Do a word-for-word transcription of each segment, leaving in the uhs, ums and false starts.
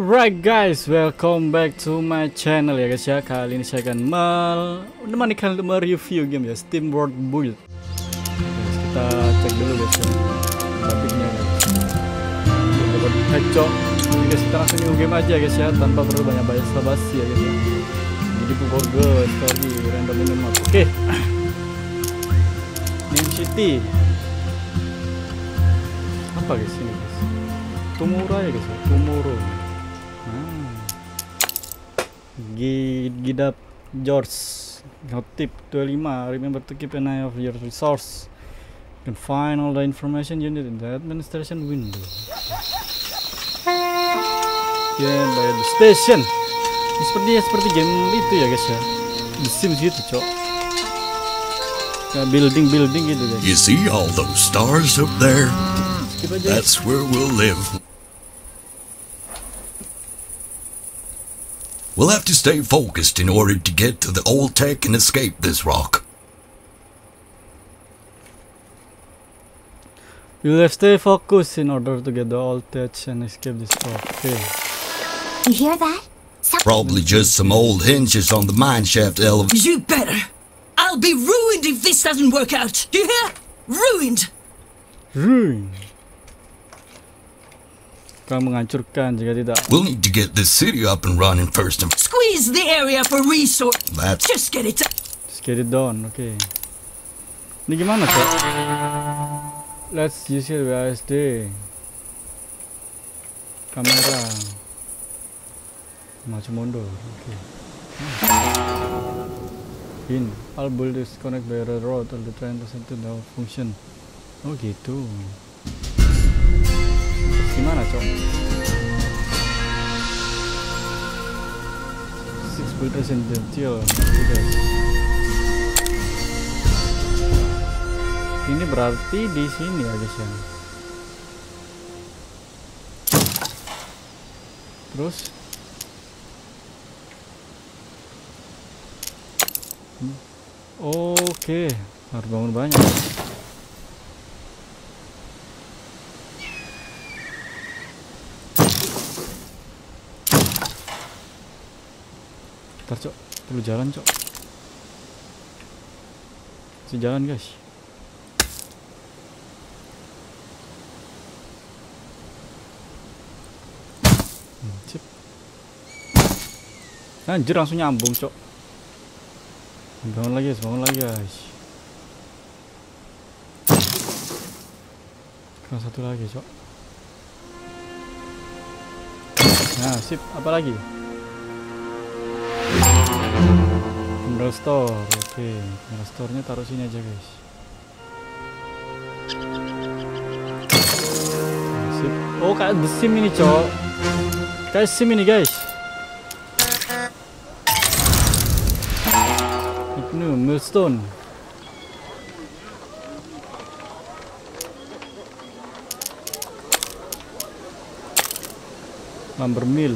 Alright guys, welcome back to my channel ya guys ya. Kali ini saya akan menemani kalian untuk mereview game ya, Steam World Build. Guys, kita cek dulu guys ya grafiknya guys. Dapat headshot. Guys, kita langsung new game aja guys ya, tanpa perlu banyak basa-basi ya guys ya. Jadi pukul good story random minimap. Oke. Okay. Name City. Apa guys ini guys? Tomorrow ya guys ya, Tomorrow. Hmm. Gidap George Tip dua puluh lima. Remember to keep an eye of your resource. You can find all the information you need in the administration window. Yeah, by the station. Ini seperti seperti game itu ya guys ya, The Sims gitu cok. Kayak building-building gitu guys. You see all those stars up there? That's where we'll live. We'll have to stay focused in order to get to the old tech and escape this rock. You'll have to stay focused in order to get the old tech and escape this rock. Okay. You hear that? Some Probably just some old hinges on the mineshaft elevator. You better. I'll be ruined if this doesn't work out. Do you hear? Ruined. Ruin. Kamu menghancurkan jika tidak. We'll need to get this city up and running first. And Squeeze the area for resource. that's Just get it. Just get it done. Oke. Okay. Ini gimana cok? Let's use it W A S D. Kamera. Maju mundur. Oke. Okay. In all buildings connect by railroad or the train to send to the function. Oh gitu. Gimana cok? Six builders in the deal. Guys. Ini berarti di sini ya guys ya. Terus hmm. Oke, okay. Harus bangun banyak. Ntar cok, perlu jalan cok. Sejalan guys. Hmm, sip. Anjir langsung nyambung cok. Bangun lagi guys, bangun lagi guys. Kurang satu lagi cok. Nah sip, apa lagi? Mineral store, oke. Okay. Mineral store-nya taruh sini aja guys. Nah, sip. Oh kayak The Sim ini cok. Kayak Sim ini guys. Ini millstone. Lumber mill.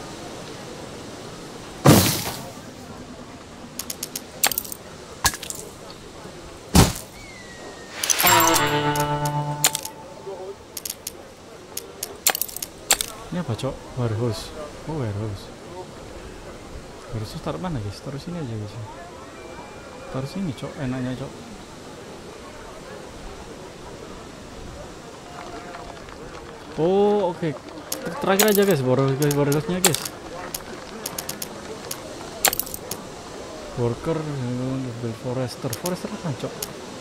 Ini apa cok? Warehouse. Oh warehouse. Warehouse taruh mana guys? Taruh sini aja guys. Taruh sini cok, enaknya cok. Oh oke. Okay. Terakhir aja guys, warehouse-nya guys. Worker, forester, forester apa cok?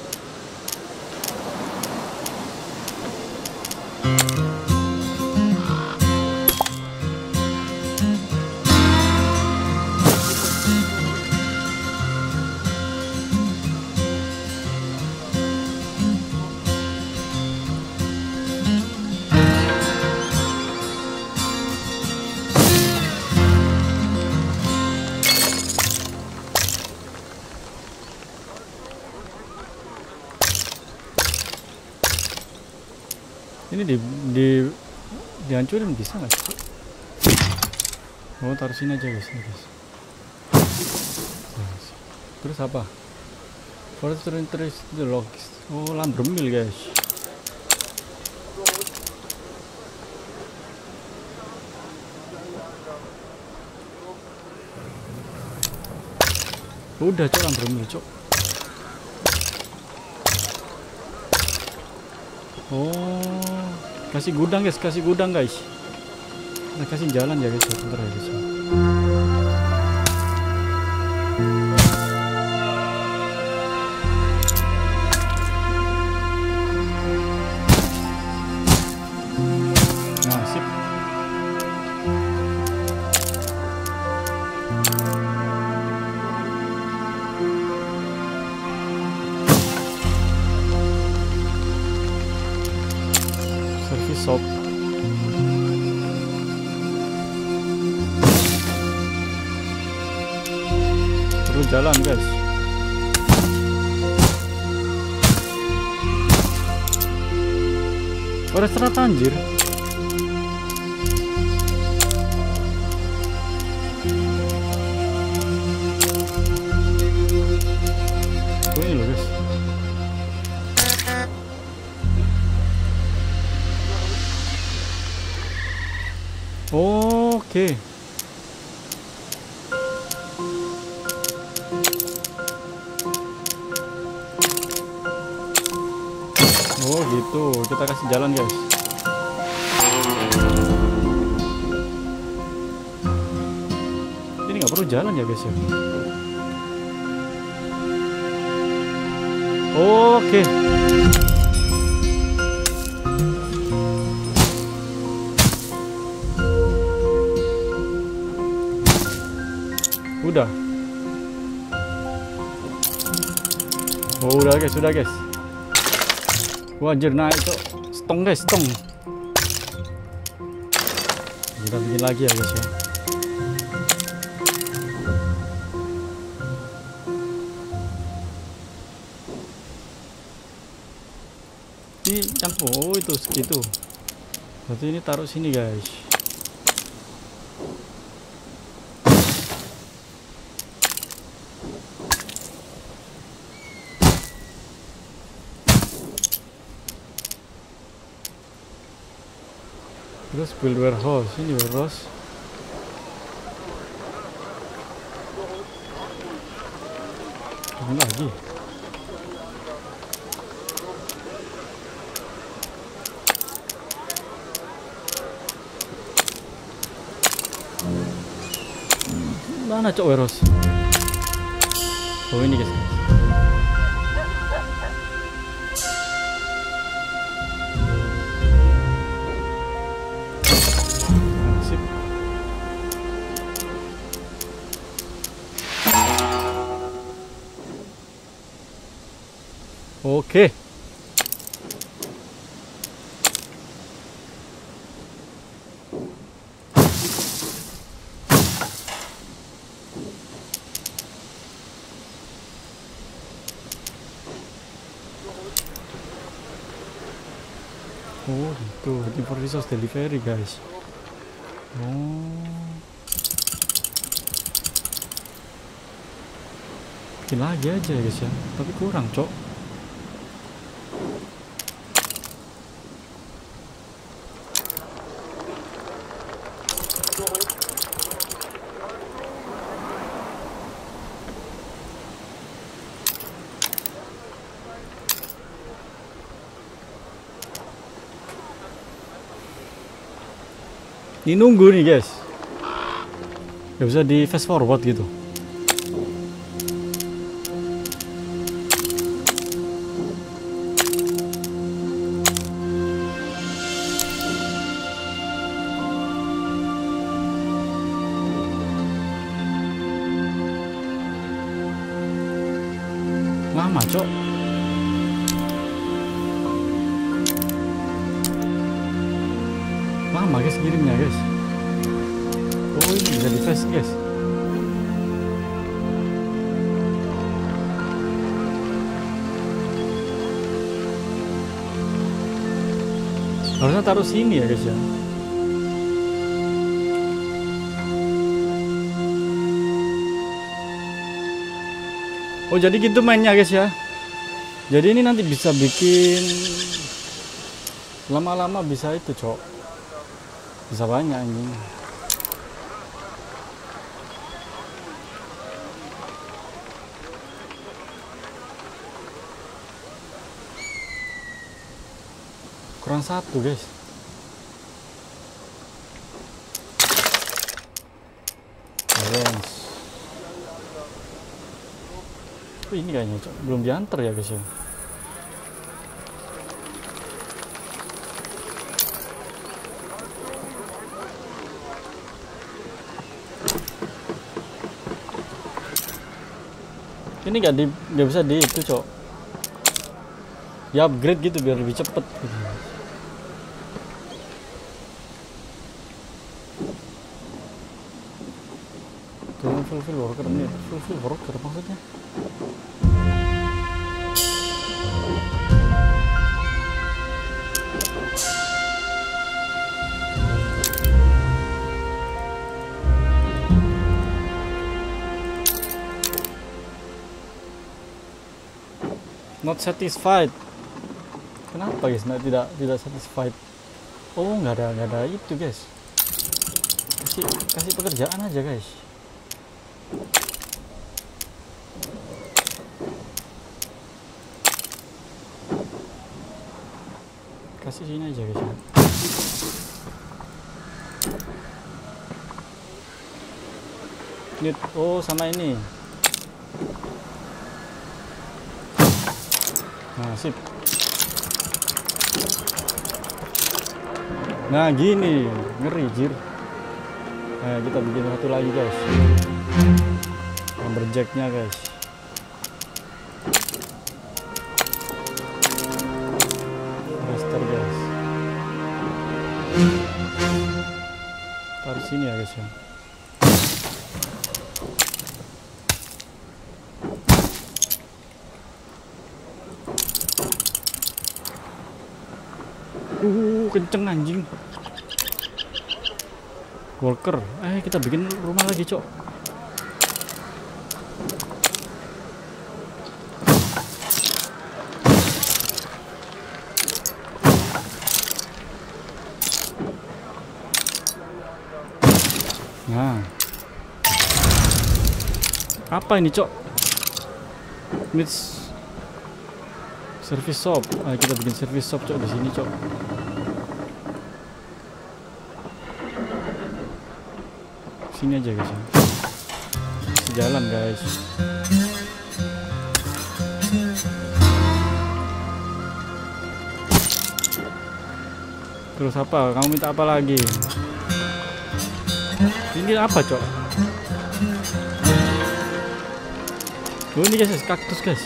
Ini di di dihancurin bisa nggak sih? Oh taruh sini aja guys, guys. Terus apa? Forester interest the logs. Oh lumber mill guys. Udah cok, ambrol cok. Oh, kasih gudang guys, kasih gudang guys. Nah, kasih jalan ya guys, sebentar ya guys. Nah, sip. Service shop. Perlu jalan guys. Oh, restoran anjir. Oh, ini loh guys. Oke. Oh gitu, kita kasih jalan guys. Ini nggak perlu jalan ya guys ya. Oke. Udah. Oh, udah guys, sudah guys. Wah, anjir naik cok. Stong guys, stong. Kita bikin lagi ya guys ya. Ini campur, oh itu segitu. Berarti ini taruh sini guys. Terus build warehouse, ini warehouse. Ini lagi. Mana cok warehouse? Oh ini guys. Oke. Oh, itu for resource delivery guys. Oh. Bikin lagi aja guys ya. Tapi kurang, cok. Ini nunggu nih guys. Gak bisa di fast forward gitu. Lama cok. Lama guys kirimnya guys. Oh ini bisa di fast guys. Harusnya taruh sini ya guys ya. Oh jadi gitu mainnya guys ya. Jadi ini nanti bisa bikin lama-lama bisa itu cok. Bisa banyak ini. kurang satu guys. Orange. Oh, ini kayaknya Cok. Belum diantar ya guys ya. Ini nggak di nggak bisa di itu Cok, di upgrade gitu biar lebih cepet gitu. Tuh fulfill worker nih, fulfill worker maksudnya. Not satisfied. Kenapa guys? Nah, tidak tidak satisfied. Oh, nggak ada nggak ada itu guys. Kasih kasih pekerjaan aja guys. Kasih sini aja guys. Need, oh sama ini. Nah, sip. Nah, gini, ngeri jir. Nah, kita bikin satu lagi, guys. Lumberjacknya, guys. Raster, guys. Taruh sini ya, guys ya. Uh, kenceng anjing. Worker. Eh, kita bikin rumah lagi, Cok. Nah. Apa ini, Cok? Needs service shop. Ah, kita bikin service shop, Cok, di sini, Cok. Sini aja guys ya. Sejalan guys. Terus apa? Kamu minta apa lagi? Ini apa, Cok? Oh, ini guys, kaktus guys.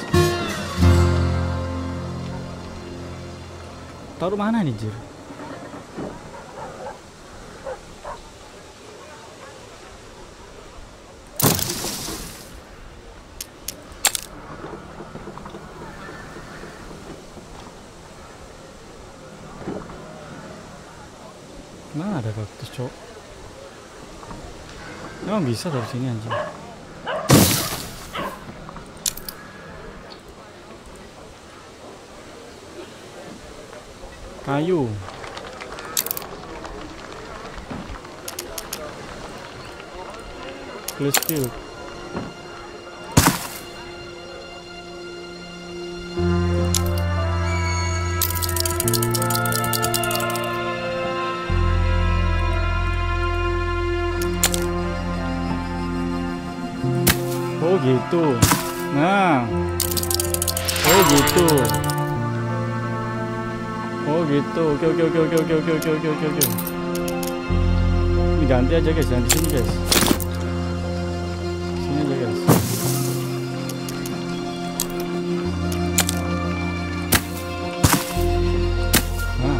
Taruh mana nih, Jir? Nah, ada kaktus, Cok. Emang bisa dari sini anjing. Kayu. Please kill. Oh gitu. Nah. Oh gitu. Oh gitu. Oke oke oke oke oke oke oke oke oke oke. Ini ganti aja guys, jangan di sini guys. Sini aja guys. Nah.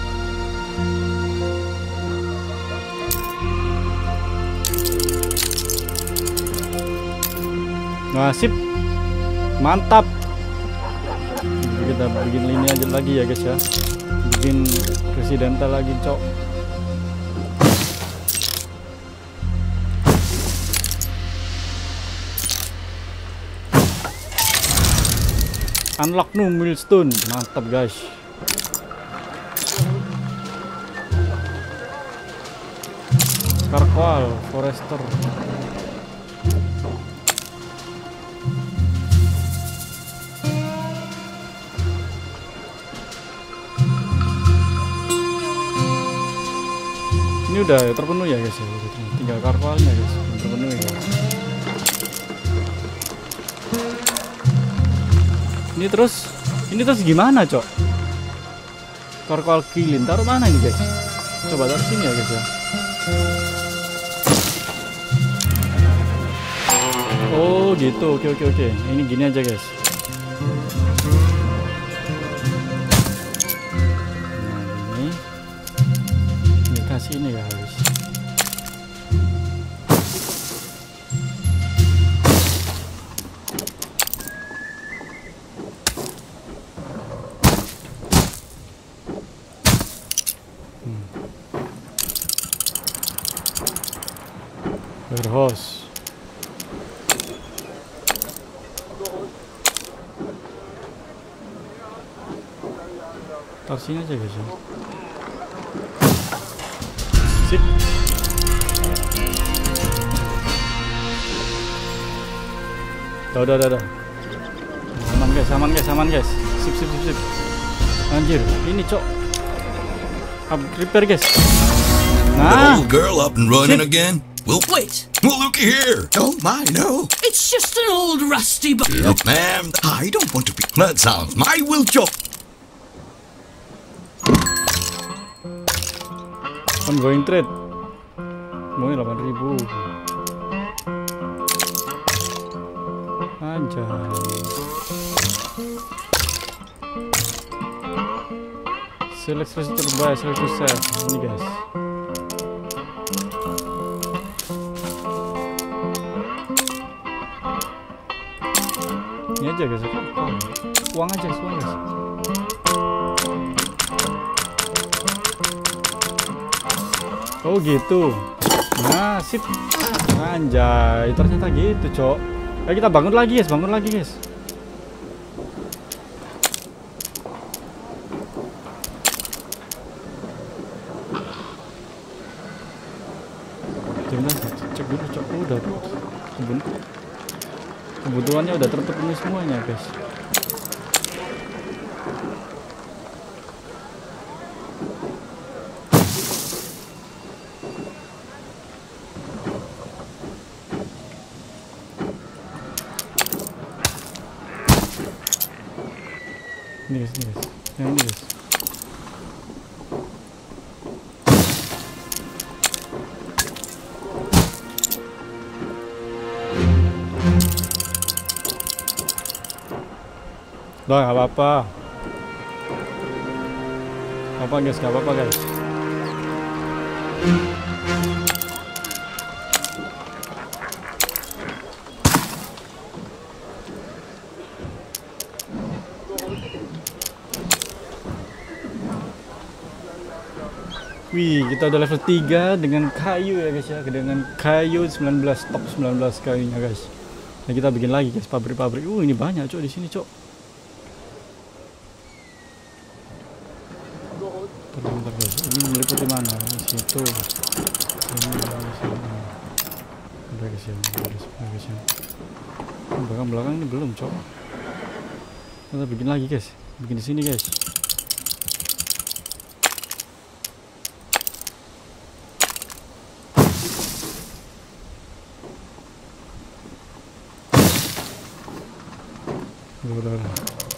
Nah, sip. Mantap. Kita bikin lini aja lagi ya guys ya. Bikin residential lagi, Cok. Unlock new milestone. Mantap guys. Carqual Forester. Ini udah terpenuhi ya guys ya. Tinggal karpalnya guys, belum terpenuhi guys. Ini terus, ini terus gimana cok? Karpal kilin taruh mana ini guys? Coba taruh sini ya guys ya. Oh gitu, oke oke oke. Ini gini aja guys. Nah ini, ini kasih ini guys. Hmm. Warehouse. Taruh sini aja guys ya. Sip. Udah udah udah udah. Aman guys, aman guys, aman guys. Sip sip sip sip. Anjir, ini cok. Up repair guys. The Nah, old girl up and running Shit. again? Well, Wait, well, looky here. Oh my, no. it's just an old rusty bu- Look, ma'am, I don't want to be. that sounds. I will chop. ongoing trade. Mau delapan ribu. Anjay. Select resource terbaik, select resource. Ini guys. Ini aja guys. Uang aja, uang guys. Oh gitu. Nah sip. Anjay, ternyata gitu cok. Ayo kita bangun lagi guys, bangun lagi guys. Jangan cek dulu cok. Oh, udah tuh. Kebutuhannya udah terpenuhi semuanya guys. Ini guys, ini guys, yang ini guys. Udah nggak apa-apa. Apa guys, nggak apa-apa guys. Wih, kita udah level tiga dengan kayu ya guys ya. Dengan kayu sembilan belas, top sembilan belas kayunya guys. Nah, kita bikin lagi guys pabrik-pabrik. Uh, ini banyak cok di sini cok. Bentar, bentar guys. Ini meliputi mana? Di situ. Ini di sini. Udah guys ya, udah guys ya. Belakang-belakang ini belum cok. Kita bikin lagi guys. Bikin di sini guys. Udah, udah.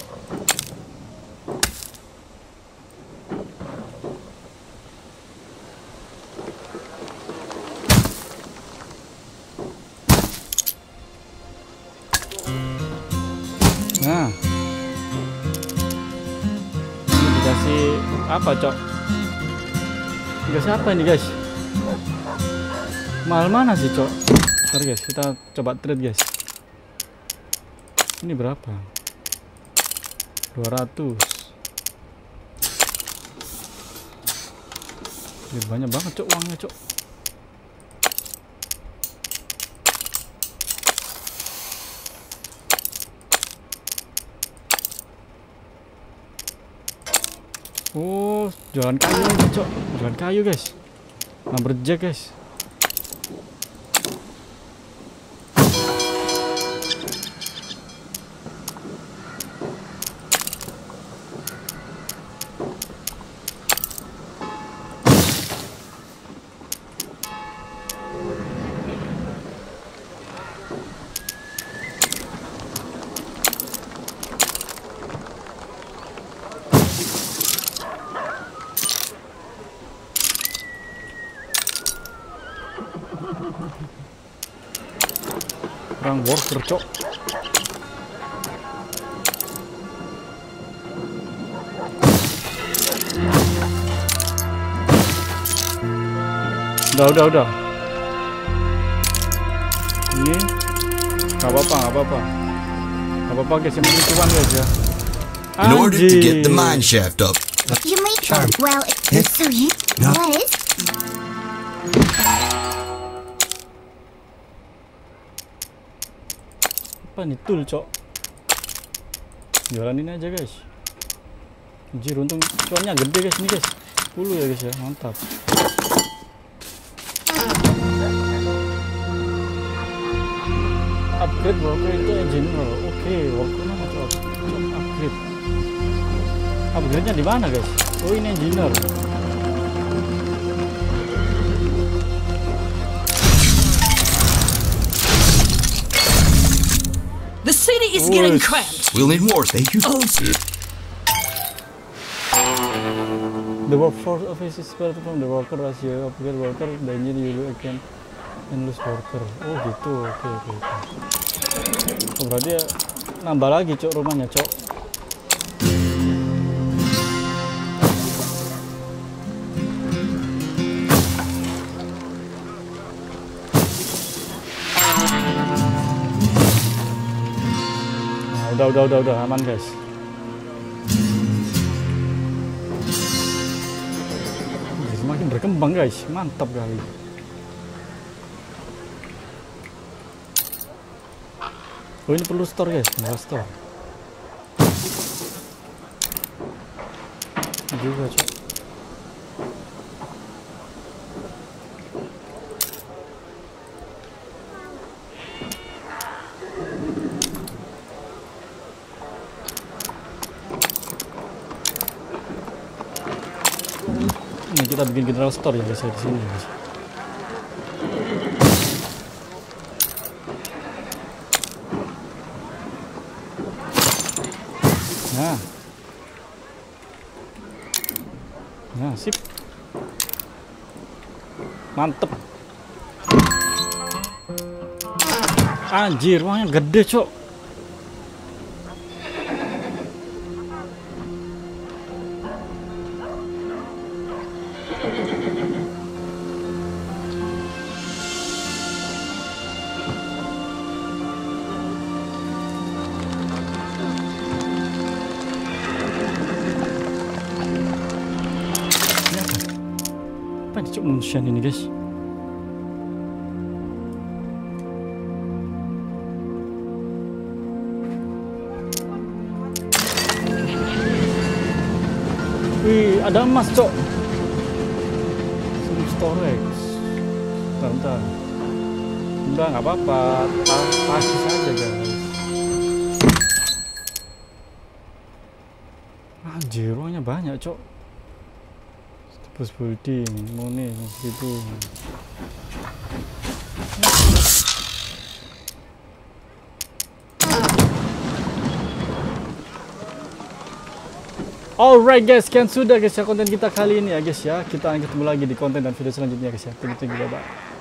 Nah, ini dikasih apa cok? Dikasih apa ini guys? Mahal mana sih cok? Ntar guys, kita coba trade guys. Ini berapa? dua ratus. Ini banyak banget cok uangnya cok. Oh, jualan kayu lagi cok. Jualan kayu guys. Lumberjack guys. Kurang worker cok. Udah udah udah. Ini nggak apa-apa nggak apa-apa nggak apa-apa guys, yang penting cuan guys ya. In order to get the Anjir. mine shaft up, You make well. It, so you No. what is? Apa nih tool cok? Jalanin aja guys. Anjir, untung cuannya gede guys ini guys. sepuluh ya guys ya, mantap. Upgrade worker itu engineer. Oke, worker mana cok? Cok, upgrade. Upgrade-nya di mana guys? Oh, ini engineer. The city is getting Whoosh. cramped. we'll need more. Thank you. Oh, The workforce office is better from the worker ratio. Upgrade worker, the engineer you again and lose worker. Oh gitu, oke oke. oke. Oh, berarti ya nambah lagi cok rumahnya cok. Nah, udah udah udah udah aman guys. Semakin berkembang guys, mantap kali. Oh, ini perlu store guys, nggak store juga cok. Ini kita bikin general store ya guys ya, di sini guys. Nah, nah sip, mantep. Anjir, uangnya gede cok. Apa ini cok manusian ini guys? Wih, ada emas cok. Sini storage. Bentar, bentar. Udah nggak apa-apa, pasti saja guys. Anjir, uangnya banyak cok. Bus building, money segitu. Alright guys, sekian sudah guys ya konten kita kali ini ya guys ya. Kita akan ketemu lagi di konten dan video selanjutnya guys ya. Thank you, thank you, bye bye.